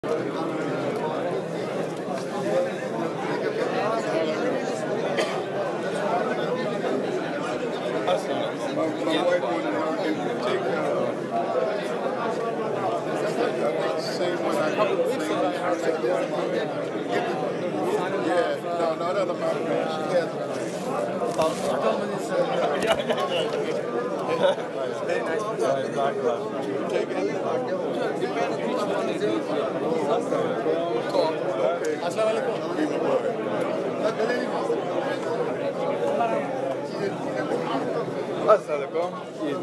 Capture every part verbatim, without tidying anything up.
Assalamualaikum.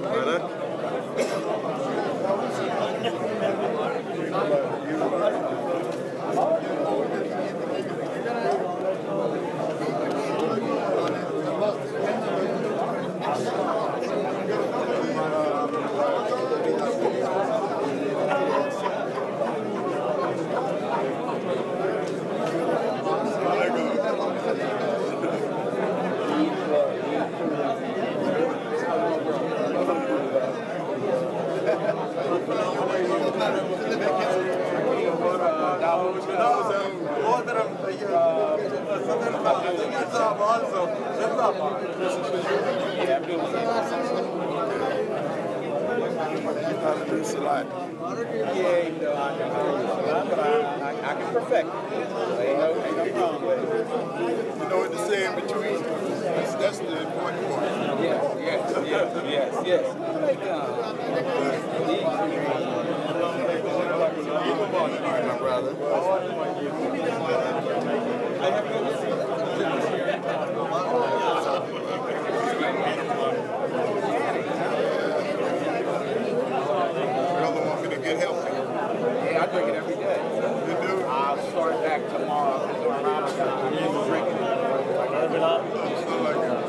It's a lot. Yeah, you know, I can but I, I, I can perfect it. Ain't no, ain't no problem with it. You know what to say in between. That's, that's the important part. Yes, yes, yes, yes, yes. Like, uh, my brother. I have no I drink it every day. You do? I'll start back tomorrow. During Ramadan, I'm just drinking it. Like urban up. So like it.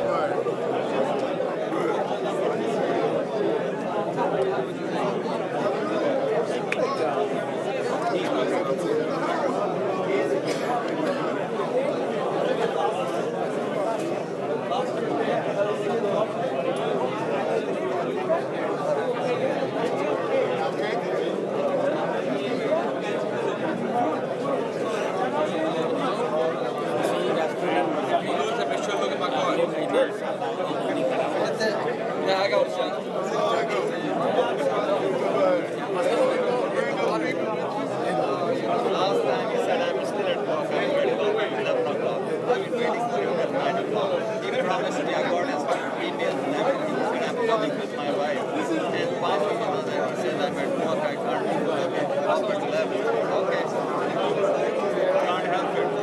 Yeah, I got one. Last time he said I'm still at work, I'm ready by eleven o'clock. I've been waiting for him at nine o'clock. He promised me I got his email and everything, and I'm coming with my wife. And finally, you know, that he said I'm at work, I can't do it. Okay, come at eleven. Okay. Can't help it.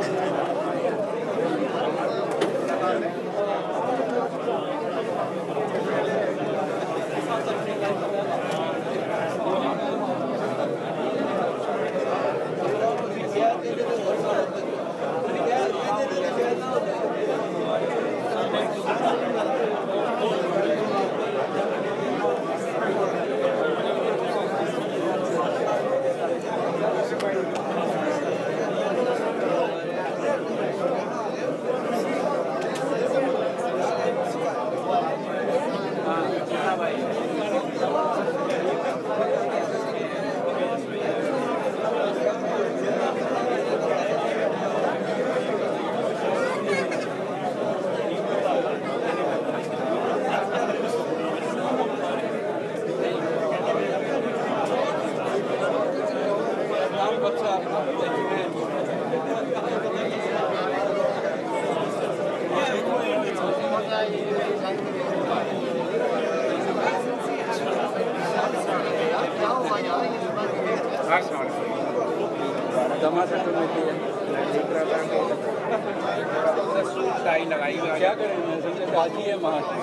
क्या करें मैं समझे बाजी है महाराज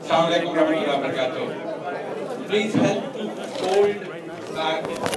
Assalamualaikum warahmatullahi wabarakatuh. Please help to fold back